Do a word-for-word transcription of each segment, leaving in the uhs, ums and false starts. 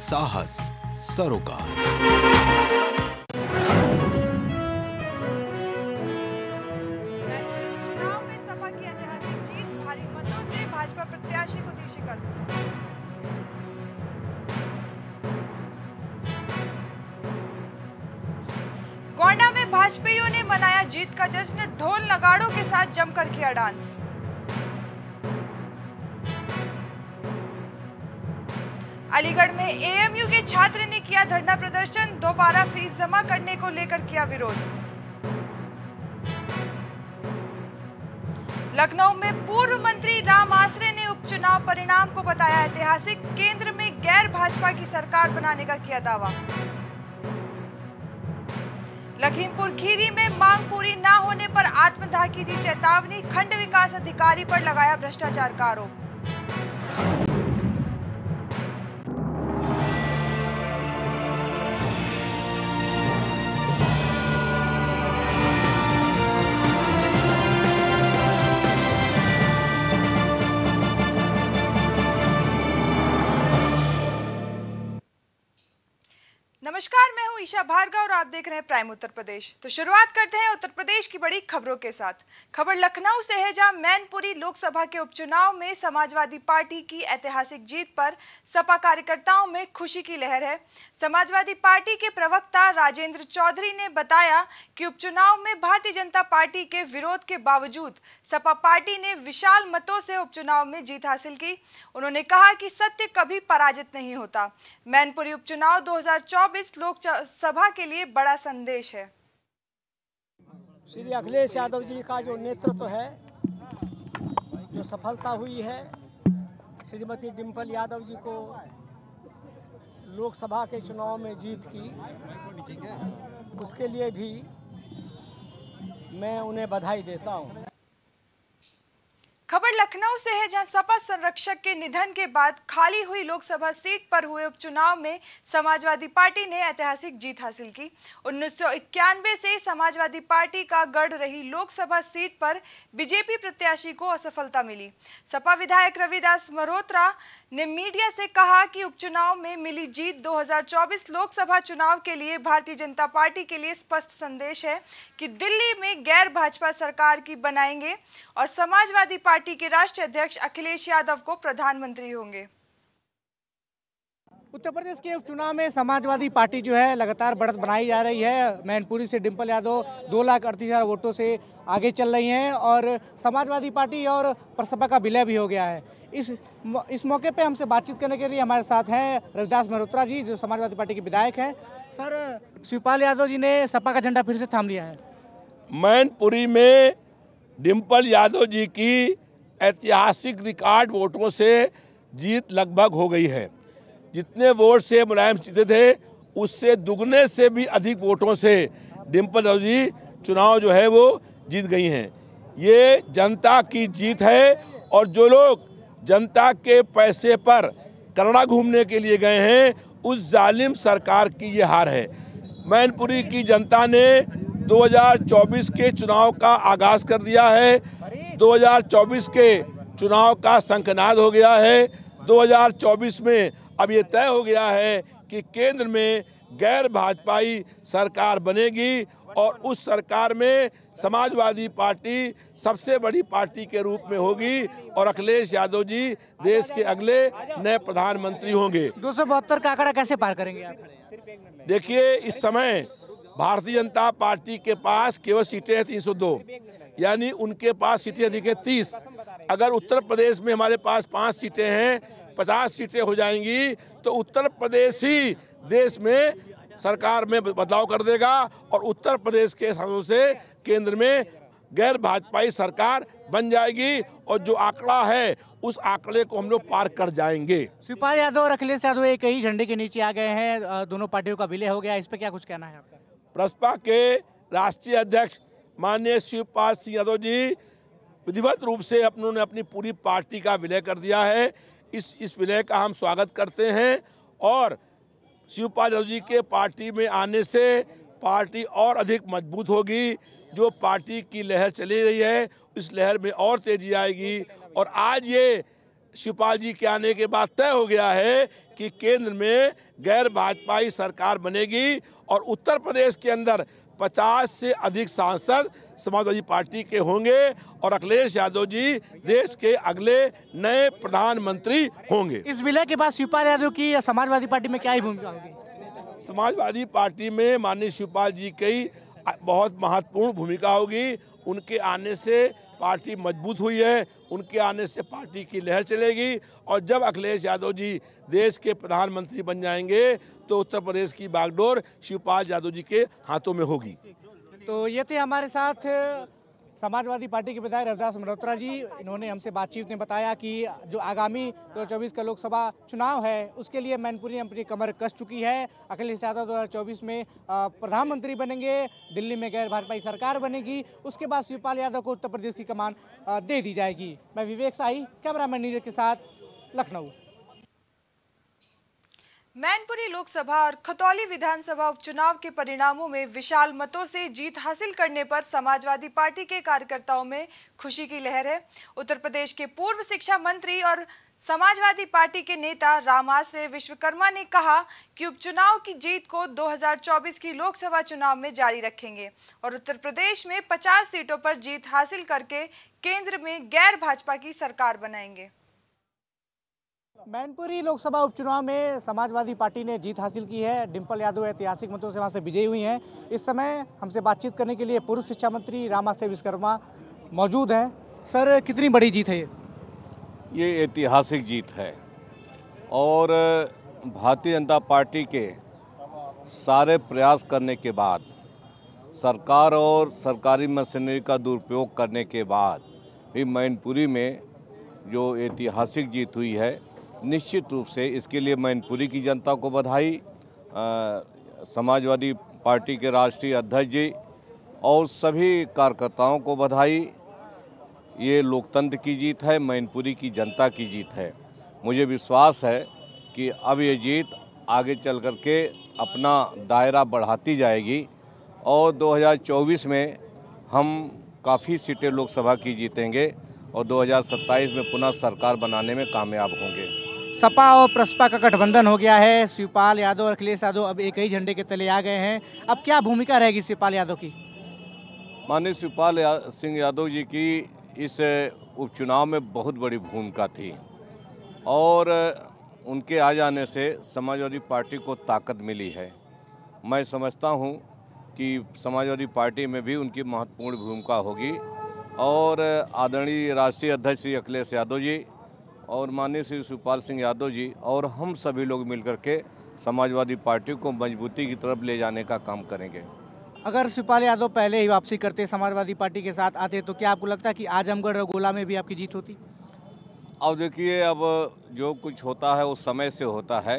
साहस सरोकार। चुनाव में सपा की ऐतिहासिक जीत, भारी मतों से भाजपा प्रत्याशी को दी शिकस्त। गोंडा में भाजपाइयों ने मनाया जीत का जश्न, ढोल नगाड़ों के साथ जमकर किया डांस। अलीगढ़ में एएमयू के छात्र ने किया धरना प्रदर्शन, दोबारा फीस जमा करने को लेकर किया विरोध। लखनऊ में पूर्व मंत्री राम आसरे ने उपचुनाव परिणाम को बताया ऐतिहासिक, केंद्र में गैर भाजपा की सरकार बनाने का किया दावा। लखीमपुर खीरी में मांग पूरी न होने पर आत्मदाह की दी चेतावनी, खंड विकास अधिकारी पर लगाया भ्रष्टाचार का आरोप। नमस्कार, मैं हूं ईशा भार्गव और आप देख रहे हैं प्राइम उत्तर प्रदेश। तो शुरुआत करते हैं उत्तर प्रदेश की बड़ी खबरों के साथ। खबर लखनऊ से है, जहां मैनपुरी लोकसभा के उपचुनाव में समाजवादी पार्टी की ऐतिहासिक जीत पर सपा कार्यकर्ताओं में खुशी की लहर है। समाजवादी पार्टी के प्रवक्ता राजेंद्र चौधरी ने बताया कि उपचुनाव में भारतीय जनता पार्टी के विरोध के बावजूद सपा पार्टी ने विशाल मतों से उपचुनाव में जीत हासिल की। उन्होंने कहा कि सत्य कभी पराजित नहीं होता। मैनपुरी उपचुनाव दो हजार चौबीस लोकसभा के लिए बड़ा संदेश है। श्री अखिलेश यादव जी का जो नेतृत्व है, जो सफलता हुई है श्रीमती डिम्पल यादव जी को लोकसभा के चुनाव में जीत की, उसके लिए भी मैं उन्हें बधाई देता हूं। खबर लखनऊ से है, जहां सपा संरक्षक के निधन के बाद खाली हुई लोकसभा सीट पर हुए उपचुनाव में समाजवादी पार्टी ने ऐतिहासिक जीत हासिल की। उन्नीस सौ इक्यानवे से समाजवादी पार्टी का गढ़ रही लोकसभा सीट पर बीजेपी प्रत्याशी को असफलता मिली। सपा विधायक रविदास मल्होत्रा ने मीडिया से कहा कि उपचुनाव में मिली जीत दो हजार चौबीस लोकसभा चुनाव के लिए भारतीय जनता पार्टी के लिए स्पष्ट संदेश है कि दिल्ली में गैर भाजपा सरकार की बनाएंगे और समाजवादी पार्टी के राष्ट्रीय अध्यक्ष अखिलेश यादव को प्रधानमंत्री होंगे। उत्तर प्रदेश के उपचुनाव में समाजवादी पार्टी जो है लगातार बढ़त बनाई जा रही है। मैनपुरी से डिम्पल यादव दो लाख अड़तीस हजार वोटों से आगे चल रही हैं और समाजवादी पार्टी और प्रसपा का विलय भी हो गया है। इस इस मौके पे हमसे बातचीत करने के लिए हमारे साथ हैं रविदास मल्होत्रा जी, जो समाजवादी पार्टी के विधायक हैं। सर, शिवपाल यादव जी ने सपा का झंडा फिर से थाम लिया है। मैनपुरी में डिम्पल यादव जी की ऐतिहासिक रिकॉर्ड वोटों से जीत लगभग हो गई है। जितने वोट से मुलायम जीते थे, उससे दुगने से भी अधिक वोटों से डिम्पल यादव जी चुनाव जो है वो जीत गई हैं। ये जनता की जीत है और जो लोग जनता के पैसे पर कनाडा घूमने के लिए गए हैं, उस जालिम सरकार की ये हार है। मैनपुरी की जनता ने दो हजार चौबीस के चुनाव का आगाज कर दिया है। दो हजार चौबीस के चुनाव का शंखनाद हो गया है। दो हजार चौबीस में अब ये तय हो गया है कि केंद्र में गैर भाजपाई सरकार बनेगी और उस सरकार में समाजवादी पार्टी सबसे बड़ी पार्टी के रूप में होगी और अखिलेश यादव जी देश के अगले नए प्रधानमंत्री होंगे। दो सौ बहत्तर का आंकड़ा कैसे पार करेंगे आप? देखिए, इस समय भारतीय जनता पार्टी के पास केवल सीटें हैं तीन सौ दो, यानी उनके पास सीटें अधिक है तीस। अगर उत्तर प्रदेश में हमारे पास पाँच सीटें हैं, पचास सीटें हो जाएंगी, तो उत्तर प्रदेश ही देश में सरकार में बदलाव कर देगा और उत्तर प्रदेश के सांसदों से केंद्र में गैर भाजपाई सरकार बन जाएगी और जो आंकड़ा है उस आंकड़े को हम लोग पार कर जाएंगे। शिवपाल यादव और अखिलेश यादव एक ही झंडे के नीचे आ गए हैं, दोनों पार्टियों का विलय हो गया, इस पर क्या कुछ कहना है आपका? प्रसपा के राष्ट्रीय अध्यक्ष माननीय शिवपाल सिंह यादव जी विधिवत रूप से उन्होंने अपनी पूरी पार्टी का विलय कर दिया है। इस इस विलय का हम स्वागत करते हैं और शिवपाल यादव जी के पार्टी में आने से पार्टी और अधिक मजबूत होगी। जो पार्टी की लहर चली रही है, इस लहर में और तेजी आएगी और आज ये शिवपाल जी के आने के बाद तय हो गया है कि केंद्र में गैर भाजपाई सरकार बनेगी और उत्तर प्रदेश के अंदर पचास से अधिक सांसद समाजवादी पार्टी के होंगे और अखिलेश यादव जी देश के अगले नए प्रधानमंत्री होंगे। इस विलय के बाद शिवपाल यादव की समाजवादी पार्टी में क्या ही भूमिका होगी? समाजवादी पार्टी में माननीय शिवपाल जी की बहुत महत्वपूर्ण भूमिका होगी। उनके आने से पार्टी मजबूत हुई है, उनके आने से पार्टी की लहर चलेगी और जब अखिलेश यादव जी देश के प्रधानमंत्री बन जाएंगे तो उत्तर प्रदेश की बागडोर शिवपाल यादव जी के हाथों में होगी। तो ये थे हमारे साथ समाजवादी पार्टी के विधायक रविदास मल्होत्रा जी। इन्होंने हमसे बातचीत में बताया कि जो आगामी दो हज़ार चौबीस का लोकसभा चुनाव है उसके लिए मैनपुरी अपनी कमर कस चुकी है। अखिलेश यादव दो हज़ार चौबीस में प्रधानमंत्री बनेंगे, दिल्ली में गैर भाजपाई सरकार बनेगी, उसके बाद शिवपाल यादव को उत्तर प्रदेश की कमान दे दी जाएगी। मैं विवेक शाही, कैमरामैन नीरज के साथ, लखनऊ। मैनपुरी लोकसभा और खतौली विधानसभा उपचुनाव के परिणामों में विशाल मतों से जीत हासिल करने पर समाजवादी पार्टी के कार्यकर्ताओं में खुशी की लहर है। उत्तर प्रदेश के पूर्व शिक्षा मंत्री और समाजवादी पार्टी के नेता रामाश्रय विश्वकर्मा ने कहा कि उपचुनाव की जीत को दो हज़ार चौबीस की लोकसभा चुनाव में जारी रखेंगे और उत्तर प्रदेश में पचास सीटों पर जीत हासिल करके केंद्र में गैर भाजपा की सरकार बनाएंगे। मैनपुरी लोकसभा उपचुनाव में समाजवादी पार्टी ने जीत हासिल की है। डिंपल यादव ऐतिहासिक मतों से वहां से विजयी हुई हैं। इस समय हमसे बातचीत करने के लिए पूर्व शिक्षा मंत्री रामाश्रय विश्वकर्मा मौजूद हैं। सर, कितनी बड़ी जीत है ये? ये ऐतिहासिक जीत है और भारतीय जनता पार्टी के सारे प्रयास करने के बाद, सरकार और सरकारी मशीनरी का दुरुपयोग करने के बाद भी मैनपुरी में जो ऐतिहासिक जीत हुई है, निश्चित रूप से इसके लिए मैनपुरी की जनता को बधाई, समाजवादी पार्टी के राष्ट्रीय अध्यक्ष जी और सभी कार्यकर्ताओं को बधाई। ये लोकतंत्र की जीत है, मैनपुरी की जनता की जीत है। मुझे विश्वास है कि अब ये जीत आगे चल कर के अपना दायरा बढ़ाती जाएगी और दो हज़ार चौबीस में हम काफ़ी सीटें लोकसभा की जीतेंगे और दो हज़ार सत्ताईस में पुनः सरकार बनाने में कामयाब होंगे। सपा और प्रसपा का गठबंधन हो गया है। शिवपाल यादव और अखिलेश यादव अब एक ही झंडे के तले आ गए हैं। अब क्या भूमिका रहेगी शिवपाल यादव की? माननीय शिवपाल या, सिंह यादव जी की इस उपचुनाव में बहुत बड़ी भूमिका थी और उनके आ जाने से समाजवादी पार्टी को ताकत मिली है। मैं समझता हूं कि समाजवादी पार्टी में भी उनकी महत्वपूर्ण भूमिका होगी और आदरणीय राष्ट्रीय अध्यक्ष श्री अखिलेश यादव जी और माननीय श्री शिवपाल सिंह यादव जी और हम सभी लोग मिलकर के समाजवादी पार्टी को मजबूती की तरफ ले जाने का काम करेंगे। अगर शिवपाल यादव पहले ही वापसी करते, समाजवादी पार्टी के साथ आते, तो क्या आपको लगता है कि आजमगढ़ और गोला में भी आपकी जीत होती? अब देखिए, अब जो कुछ होता है वो समय से होता है।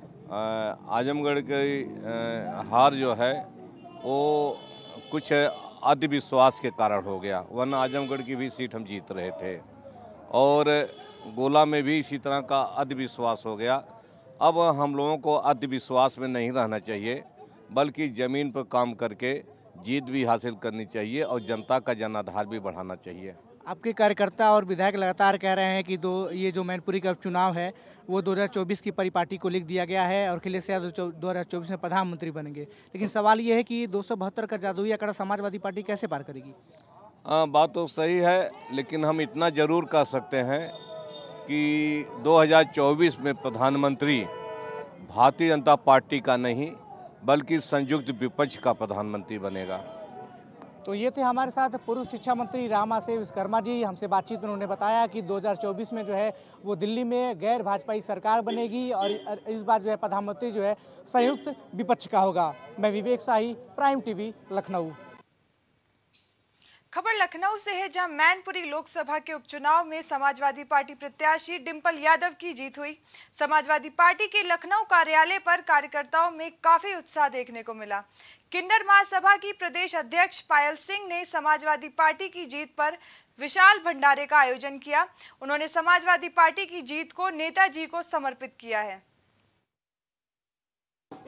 आजमगढ़ की हार जो है वो कुछ अंधविश्वास के कारण हो गया, वरना आजमगढ़ की भी सीट हम जीत रहे थे और गोला में भी इसी तरह का अंधविश्वास हो गया। अब हम लोगों को अंधविश्वास में नहीं रहना चाहिए, बल्कि ज़मीन पर काम करके जीत भी हासिल करनी चाहिए और जनता का जनाधार भी बढ़ाना चाहिए। आपके कार्यकर्ता और विधायक लगातार कह रहे हैं कि दो ये जो मैनपुरी का चुनाव है वो दो हज़ार चौबीस की परिपाटी को लिख दिया गया है और अखिलेश यादव दो हज़ार चौबीस में प्रधानमंत्री बनेंगे, लेकिन सवाल ये है कि दो सौ बहत्तर का जादुई आंकड़ा समाजवादी पार्टी कैसे पार करेगी? आ, बात तो सही है, लेकिन हम इतना ज़रूर कह सकते हैं कि दो हज़ार चौबीस में प्रधानमंत्री भारतीय जनता पार्टी का नहीं बल्कि संयुक्त विपक्ष का प्रधानमंत्री बनेगा। तो ये थे हमारे साथ पूर्व शिक्षा मंत्री रामाश्रय विश्वकर्मा जी। हमसे बातचीत में उन्होंने बताया कि दो हज़ार चौबीस में जो है वो दिल्ली में गैर भाजपाई सरकार बनेगी और इस बार जो है प्रधानमंत्री जो है संयुक्त विपक्ष का होगा। मैं विवेक शाही, प्राइम टीवी, लखनऊ। खबर लखनऊ से है, जहां मैनपुरी लोकसभा के उपचुनाव में समाजवादी पार्टी प्रत्याशी डिंपल यादव की जीत हुई। समाजवादी पार्टी के लखनऊ कार्यालय पर कार्यकर्ताओं में काफी उत्साह देखने को मिला। किन्नर महासभा की प्रदेश अध्यक्ष पायल सिंह ने समाजवादी पार्टी की जीत पर विशाल भंडारे का आयोजन किया। उन्होंने समाजवादी पार्टी की जीत को नेताजी को समर्पित किया है। इस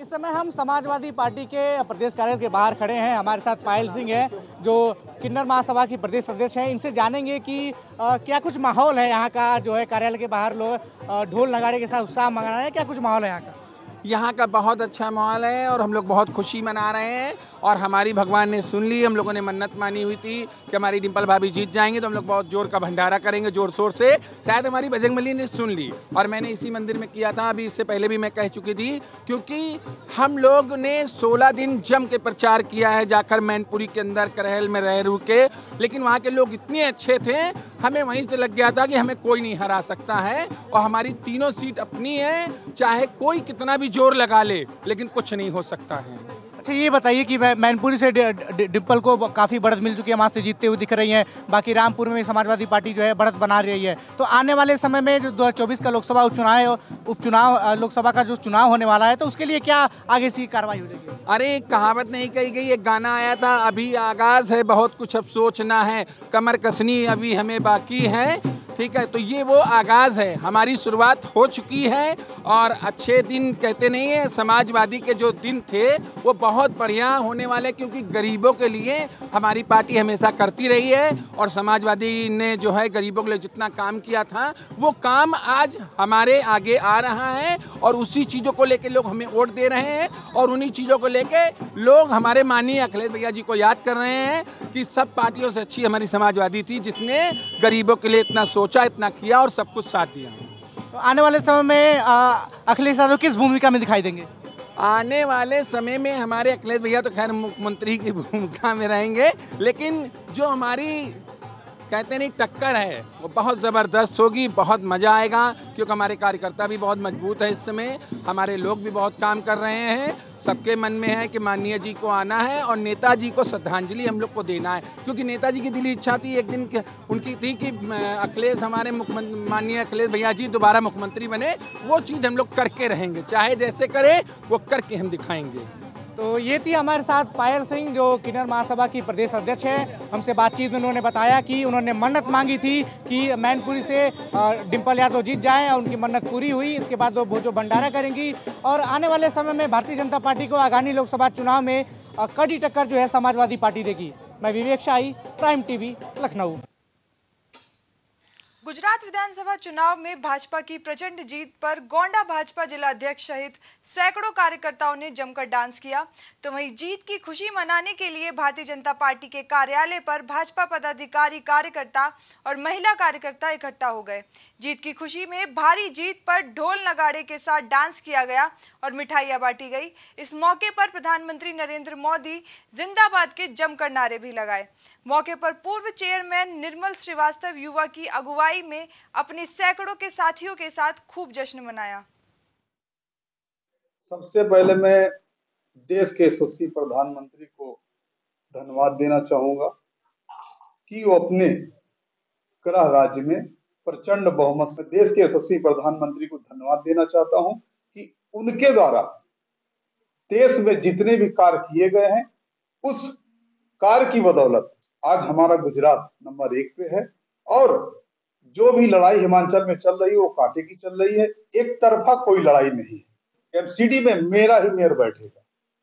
समय हम समाजवादी पार्टी के प्रदेश कार्यालय के बाहर खड़े हैं। हमारे साथ पायल सिंह है जो किन्नर महासभा की प्रदेश अध्यक्ष हैं। इनसे जानेंगे कि आ, क्या कुछ माहौल है यहाँ का, जो है कार्यालय के बाहर लोग ढोल नगाड़े के साथ उत्साह मना रहे हैं, क्या कुछ माहौल है यहाँ का? यहाँ का बहुत अच्छा माहौल है और हम लोग बहुत खुशी मना रहे हैं और हमारी भगवान ने सुन ली। हम लोगों ने मन्नत मानी हुई थी कि हमारी डिम्पल भाभी जीत जाएंगे तो हम लोग बहुत जोर का भंडारा करेंगे, जोर शोर से। शायद हमारी बजरंग बली ने सुन ली और मैंने इसी मंदिर में किया था, अभी इससे पहले भी मैं कह चुकी थी, क्योंकि हम लोग ने सोलह दिन जम के प्रचार किया है जाकर मैनपुरी के अंदर करहल में रह रू के, लेकिन वहाँ के लोग इतने अच्छे थे, हमें वहीं से लग गया था कि हमें कोई नहीं हरा सकता है और हमारी तीनों सीट अपनी है, चाहे कोई कितना भी जोर लगा ले लेकिन कुछ नहीं हो सकता है। अच्छा ये बताइए कि मैनपुरी से डिम्पल को काफ़ी बढ़त मिल चुकी है, वहाँ से जीतते हुए दिख रही हैं, बाकी रामपुर में समाजवादी पार्टी जो है बढ़त बना रही है, तो आने वाले समय में जो दो हज़ार चौबीस का लोकसभा उपचुनाव है, उपचुनाव लोकसभा का जो चुनाव होने वाला है, तो उसके लिए क्या आगे से कार्रवाई हो जाएगी? अरे एक कहावत नहीं कही गई, एक गाना आया था, अभी आगाज है बहुत कुछ अब सोचना है, कमर कसनी अभी हमें बाकी है, ठीक है। तो ये वो आगाज़ है, हमारी शुरुआत हो चुकी है और अच्छे दिन कहते नहीं है, समाजवादी के जो दिन थे वो बहुत बढ़िया होने वाले, क्योंकि गरीबों के लिए हमारी पार्टी हमेशा करती रही है और समाजवादी ने जो है गरीबों के लिए जितना काम किया था वो काम आज हमारे आगे आ रहा है और उसी चीज़ों को लेके लोग हमें वोट दे रहे हैं और उन्हीं चीज़ों को लेके लोग हमारे माननीय अखिलेश भैया जी को याद कर रहे हैं कि सब पार्टियों से अच्छी हमारी समाजवादी थी जिसने गरीबों के लिए इतना सोचा, इतना किया और सब कुछ साथ दिया। तो आने वाले समय में अखिलेश यादव किस भूमिका में दिखाई देंगे? आने वाले समय में हमारे अखिलेश भैया तो खैर मुख्यमंत्री की भूमिका में रहेंगे, लेकिन जो हमारी कहते नहीं टक्कर है वो बहुत ज़बरदस्त होगी, बहुत मज़ा आएगा, क्योंकि हमारे कार्यकर्ता भी बहुत मजबूत है, इस समय हमारे लोग भी बहुत काम कर रहे हैं, सबके मन में है कि माननीय जी को आना है और नेताजी को श्रद्धांजलि हम लोग को देना है, क्योंकि नेताजी की दिली इच्छा थी एक दिन उनकी थी कि अखिलेश हमारे मुख्यमंत्री माननीय अखिलेश भैया जी दोबारा मुख्यमंत्री बने। वो चीज़ हम लोग करके रहेंगे, चाहे जैसे करें वो करके हम दिखाएंगे। तो ये थी हमारे साथ पायल सिंह जो किन्नर महासभा की प्रदेश अध्यक्ष है। हमसे बातचीत में उन्होंने बताया कि उन्होंने मन्नत मांगी थी कि मैनपुरी से डिम्पल यादव जीत जाएं और उनकी मन्नत पूरी हुई। इसके बाद वो भोजो भंडारा करेंगी और आने वाले समय में भारतीय जनता पार्टी को आगामी लोकसभा चुनाव में कड़ी टक्कर जो है समाजवादी पार्टी देगी। मैं विवेक शाही, प्राइम टीवी, लखनऊ। गुजरात विधानसभा चुनाव में भाजपा की प्रचंड जीत पर गोंडा भाजपा जिला अध्यक्ष सहित सैकड़ों कार्यकर्ताओं ने जमकर डांस किया, तो वहीं जीत की खुशी मनाने के लिए भारतीय जनता पार्टी के कार्यालय पर भाजपा पदाधिकारी, कार्यकर्ता और महिला कार्यकर्ता इकट्ठा हो गए। जीत की खुशी में भारी जीत पर ढोल नगाड़े के साथ डांस किया गया और मिठाइयां बांटी गई। इस मौके पर प्रधानमंत्री नरेंद्र मोदी जिंदाबाद के जमकर नारे भी लगाए। मौके पर पूर्व चेयरमैन निर्मल श्रीवास्तव युवा की अगुवाई में अपने सैकड़ों के साथियों के साथ खूब जश्न मनाया। सबसे पहले मैं देश के यशस्वी प्रधानमंत्री को धन्यवाद देना चाहूंगा कि वो अपने गृह राज्य में प्रचंड बहुमत से देश के यशस्वी प्रधानमंत्री को धन्यवाद देना चाहता हूं कि उनके द्वारा देश में जितने भी कार्य किए गए हैं उस कार्य की बदौलत आज हमारा गुजरात नंबर एक पे है और जो भी लड़ाई हिमाचल में चल रही है वो कांटे की चल रही है, एक तरफा कोई लड़ाई नहीं है। एमसीडी में मेरा ही मेयर बैठेगा।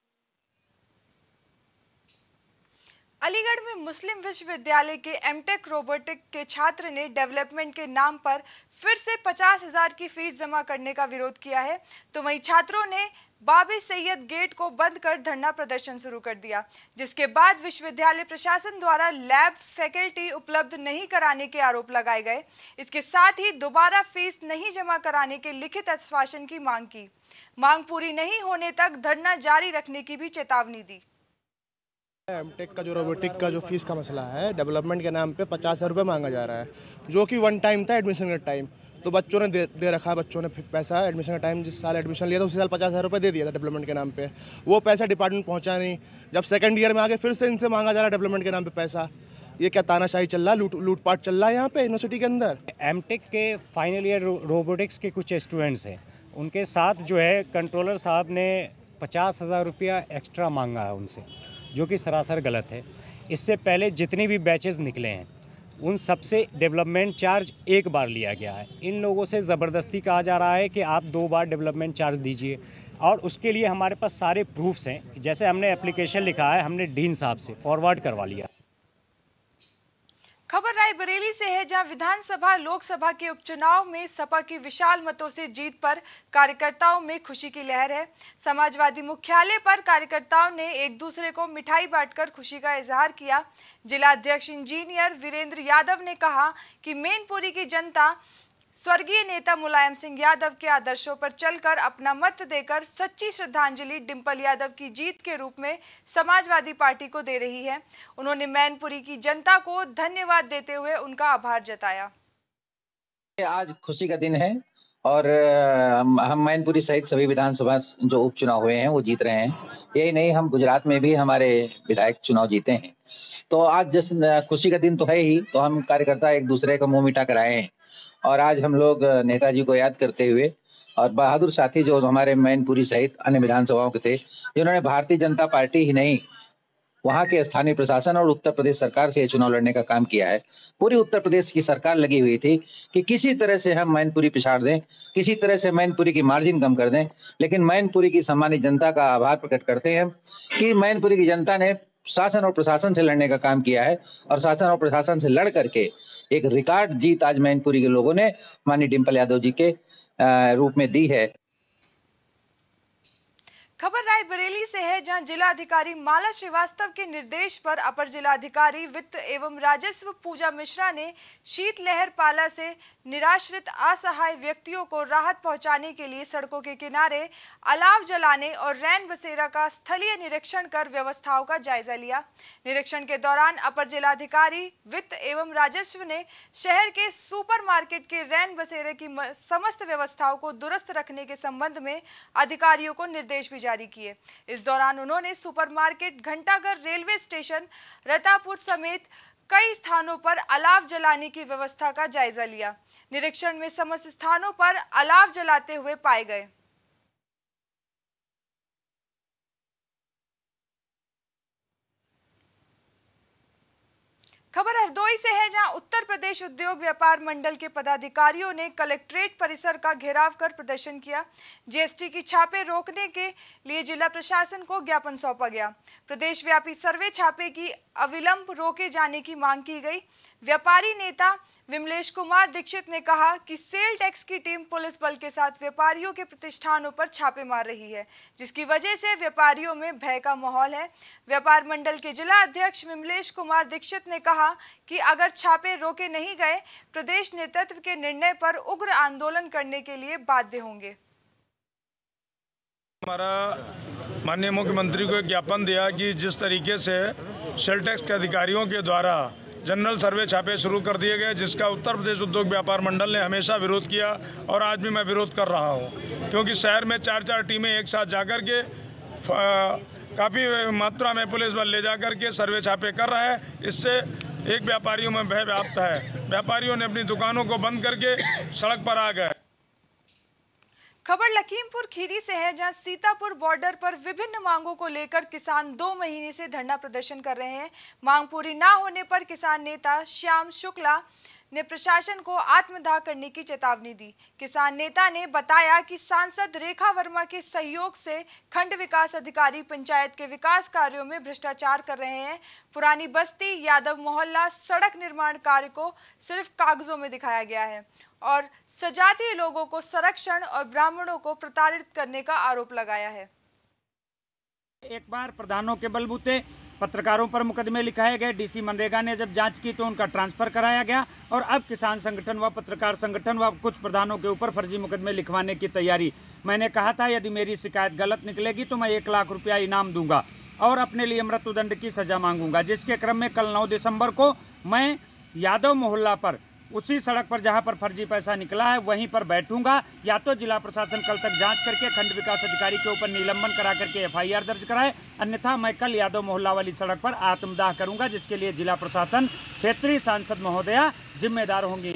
अलीगढ़ में मुस्लिम विश्वविद्यालय के एमटेक रोबोटिक के छात्र ने डेवलपमेंट के नाम पर फिर से पचास हजार की फीस जमा करने का विरोध किया है, तो वहीं छात्रों ने बाबे सैयद गेट को बंद कर धरना प्रदर्शन शुरू कर दिया, जिसके बाद विश्वविद्यालय प्रशासन द्वारा लैब फैकल्टी उपलब्ध नहीं कराने के आरोप लगाए गए। इसके साथ ही दोबारा फीस नहीं जमा कराने के लिखित आश्वासन की मांग की। मांग पूरी नहीं होने तक धरना जारी रखने की भी चेतावनी दी। एमटेक का जो रोबोटिक का जो फीस का मसला है, डेवलपमेंट के नाम पे पचास हज़ार रुपये मांगा जा रहा है, जो कि वन टाइम था एडमिशन का टाइम, तो बच्चों ने दे, दे रखा है। बच्चों ने पैसा एडमिशन का टाइम जिस साल एडमिशन लिया था उसी साल पचास हज़ार रुपये दे दिया था डेवलपमेंट के नाम पे। वो पैसा डिपार्टमेंट पहुंचा नहीं, जब सेकंड ईयर में आगे फिर से इनसे मांगा जा रहा है डेवलपमेंट के नाम पे पैसा। ये क्या तानाशाही चल रहा है, लूट लूटपाट चल रहा है यहाँ पे यूनिवर्सिटी के अंदर। एमटेक के फाइनल ईयर रोबोटिक्स के कुछ स्टूडेंट्स हैं, उनके साथ जो है कंट्रोलर साहब ने पचास हज़ार रुपया एक्स्ट्रा मांगा है उनसे, जो कि सरासर गलत है। इससे पहले जितने भी बैचेस निकले हैं उन सबसे डेवलपमेंट चार्ज एक बार लिया गया है। इन लोगों से ज़बरदस्ती कहा जा रहा है कि आप दो बार डेवलपमेंट चार्ज दीजिए। और उसके लिए हमारे पास सारे प्रूफ्स हैं। जैसे हमने एप्लीकेशन लिखा है, हमने डीन साहब से फॉरवर्ड करवा लिया। खबर रायबरेली से है, जहां विधानसभा लोकसभा के उपचुनाव में सपा की विशाल मतों से जीत पर कार्यकर्ताओं में खुशी की लहर है। समाजवादी मुख्यालय पर कार्यकर्ताओं ने एक दूसरे को मिठाई बांटकर खुशी का इजहार किया। जिला अध्यक्ष इंजीनियर वीरेंद्र यादव ने कहा कि मैनपुरी की जनता स्वर्गीय नेता मुलायम सिंह यादव के आदर्शों पर चलकर अपना मत देकर सच्ची श्रद्धांजलि डिंपल यादव की जीत के रूप में समाजवादी पार्टी को दे रही है। उन्होंने मैनपुरी की जनता को धन्यवाद देते हुए उनका आभार जताया। आज खुशी का दिन है और हम मैनपुरी सहित सभी विधानसभा जो उपचुनाव हुए हैं वो जीत रहे हैं। यही नहीं, हम गुजरात में भी हमारे विधायक चुनाव जीते हैं। तो आज जिस खुशी का दिन तो है ही, तो हम कार्यकर्ता एक दूसरे का मुंह मीठा कराए हैं। और आज हम लोग नेताजी को याद करते हुए और बहादुर साथी जो हमारे मैनपुरी सहित अन्य विधानसभाओं के थे, जिन्होंने भारतीय जनता पार्टी ही नहीं वहाँ के स्थानीय प्रशासन और उत्तर प्रदेश सरकार से ये चुनाव लड़ने का काम किया है। पूरी उत्तर प्रदेश की सरकार लगी हुई थी कि किसी तरह से हम मैनपुरी पिछाड़ दें, किसी तरह से मैनपुरी की मार्जिन कम कर दें। लेकिन मैनपुरी की सम्मानित जनता का आभार प्रकट करते हैं कि मैनपुरी की जनता ने शासन और प्रशासन से लड़ने का काम किया है और शासन और प्रशासन से लड़ करके एक रिकॉर्ड जीत आज मैनपुरी के लोगों ने माननीय डिंपल यादव जी के रूप में दी है। खबर रायबरेली से है, जहां जिला अधिकारी माला श्रीवास्तव के निर्देश पर अपर जिला अधिकारी वित्त एवं राजस्व पूजा मिश्रा ने शीतलहर पाला से निराश्रित असहाय व्यक्तियों को राहत पहुंचाने के लिए सड़कों के किनारे अलाव जलाने और रैन बसेरा का स्थलीय निरीक्षण कर व्यवस्थाओं का जायजा लिया। निरीक्षण के दौरान अपर जिला अधिकारी वित्त एवं राजस्व ने शहर के सुपरमार्केट के रैन बसेरे की समस्त व्यवस्थाओं को दुरुस्त रखने के संबंध में अधिकारियों को निर्देश भी जारी किए। इस दौरान उन्होंने supermarket, Ghantaghar, railway station, Ratapur समेत कई स्थानों पर अलाव जलाने की व्यवस्था का जायजा लिया। निरीक्षण में समस्त स्थानों पर अलाव जलाते हुए पाए गए। खबर हरदोई से है, जहां उत्तर प्रदेश उद्योग व्यापार मंडल के पदाधिकारियों ने कलेक्ट्रेट परिसर का घेराव कर प्रदर्शन किया। जीएसटी की छापे रोकने के लिए जिला प्रशासन को ज्ञापन सौंपा गया। प्रदेश व्यापी सर्वे छापे की अविलंब रोके जाने की मांग की गई। व्यापारी नेता विमलेश कुमार दीक्षित ने कहा कि सेल टैक्स की टीम पुलिस बल के साथ व्यापारियों के प्रतिष्ठानों पर छापे मार रही है, जिसकी वजह से व्यापारियों में भय का माहौल है। व्यापार मंडल के जिला अध्यक्ष विमलेश कुमार दीक्षित ने कहा कि अगर छापे रोके नहीं गए, प्रदेश नेतृत्व के निर्णय पर उग्र आंदोलन करने के लिए बाध्य होंगे। हमारा माननीय मुख्यमंत्री को एक ज्ञापन दिया कि जिस तरीके से सेल टैक्स के अधिकारियों के द्वारा जनरल सर्वे छापे शुरू कर दिए गए, जिसका उत्तर प्रदेश उद्योग व्यापार मंडल ने हमेशा विरोध किया और आज भी मैं विरोध कर रहा हूं, क्योंकि शहर में चार चार टीमें एक साथ जाकर के काफ़ी मात्रा में पुलिस बल ले जाकर के सर्वे छापे कर रहा है। इससे एक व्यापारियों में भय व्याप्त है। व्यापारियों ने अपनी दुकानों को बंद करके सड़क पर आ गए। खबर लखीमपुर खीरी से है, जहां सीतापुर बॉर्डर पर विभिन्न मांगों को लेकर किसान दो महीने से धरना प्रदर्शन कर रहे हैं। मांग पूरी ना होने पर किसान नेता श्याम शुक्ला ने प्रशासन को आत्मदाह करने की चेतावनी दी। किसान नेता ने बताया कि सांसद रेखा वर्मा के सहयोग से खंड विकास अधिकारी पंचायत के विकास कार्यों में भ्रष्टाचार कर रहे हैं। पुरानी बस्ती, यादव मोहल्ला सड़क निर्माण कार्य को सिर्फ कागजों में दिखाया गया है और सजातीय लोगों को संरक्षण और ब्राह्मणों को प्रताड़ित करने का आरोप लगाया है। एक बार प्रधानों के बलबूते पत्रकारों पर मुकदमे लिखाए गए। डीसी मनरेगा ने जब जांच की तो उनका ट्रांसफर कराया गया और अब किसान संगठन व पत्रकार संगठन व कुछ प्रधानों के ऊपर फर्जी मुकदमे लिखवाने की तैयारी। मैंने कहा था यदि मेरी शिकायत गलत निकलेगी तो मैं एक लाख रुपया इनाम दूंगा और अपने लिए मृत्युदंड की सजा मांगूंगा। जिसके क्रम में कल नौ दिसंबर को मैं यादव मोहल्ला पर उसी सड़क पर जहां पर फर्जी पैसा निकला है वहीं पर बैठूंगा। या तो जिला प्रशासन कल तक जांच करके खंड विकास अधिकारी के ऊपर निलंबन करा करके एफआईआर दर्ज कराए, अन्यथा मैं कल यादव मोहल्ला वाली सड़क पर आत्मदाह करूंगा, जिसके लिए जिला प्रशासन, क्षेत्रीय सांसद महोदया जिम्मेदार होंगी।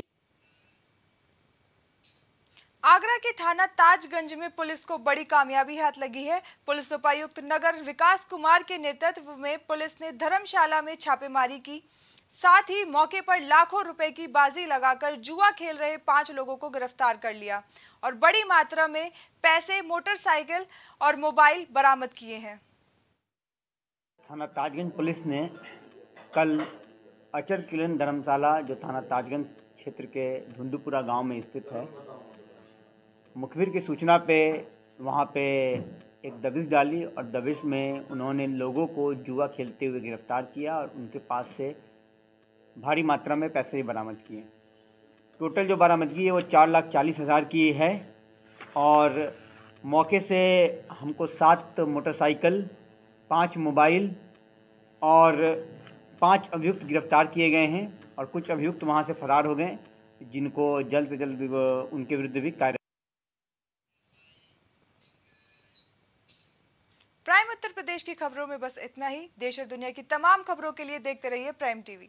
आगरा के थाना ताजगंज में पुलिस को बड़ी कामयाबी हाथ लगी है। पुलिस उपायुक्त नगर विकास कुमार के नेतृत्व में पुलिस ने धर्मशाला में छापेमारी की। साथ ही मौके पर लाखों रुपए की बाजी लगाकर जुआ खेल रहे पांच लोगों को गिरफ्तार कर लिया और बड़ी मात्रा में पैसे, मोटरसाइकिल और मोबाइल बरामद किए हैं। थाना ताजगंज पुलिस ने कल अचर किलन धर्मशाला, जो थाना ताजगंज क्षेत्र के धुंधुपुरा गांव में स्थित है, मुखबिर की सूचना पे वहां पे एक दबिश डाली और दबिश में उन्होंने लोगों को जुआ खेलते हुए गिरफ्तार किया और उनके पास से भारी मात्रा में पैसे भी बरामद किए। टोटल जो बरामदगी है वो चार लाख चालीस हज़ार की है और मौके से हमको सात मोटरसाइकिल, पाँच मोबाइल और पांच अभियुक्त गिरफ्तार किए गए हैं और कुछ अभियुक्त वहां से फरार हो गए, जिनको जल्द से जल्द उनके विरुद्ध भी कार्य। प्राइम उत्तर प्रदेश की खबरों में बस इतना ही। देश और दुनिया की तमाम खबरों के लिए देखते रहिए प्राइम टीवी।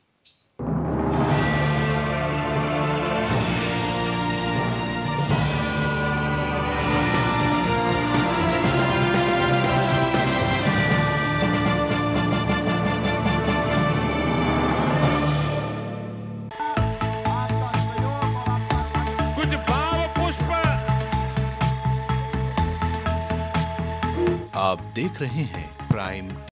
आप देख रहे हैं प्राइम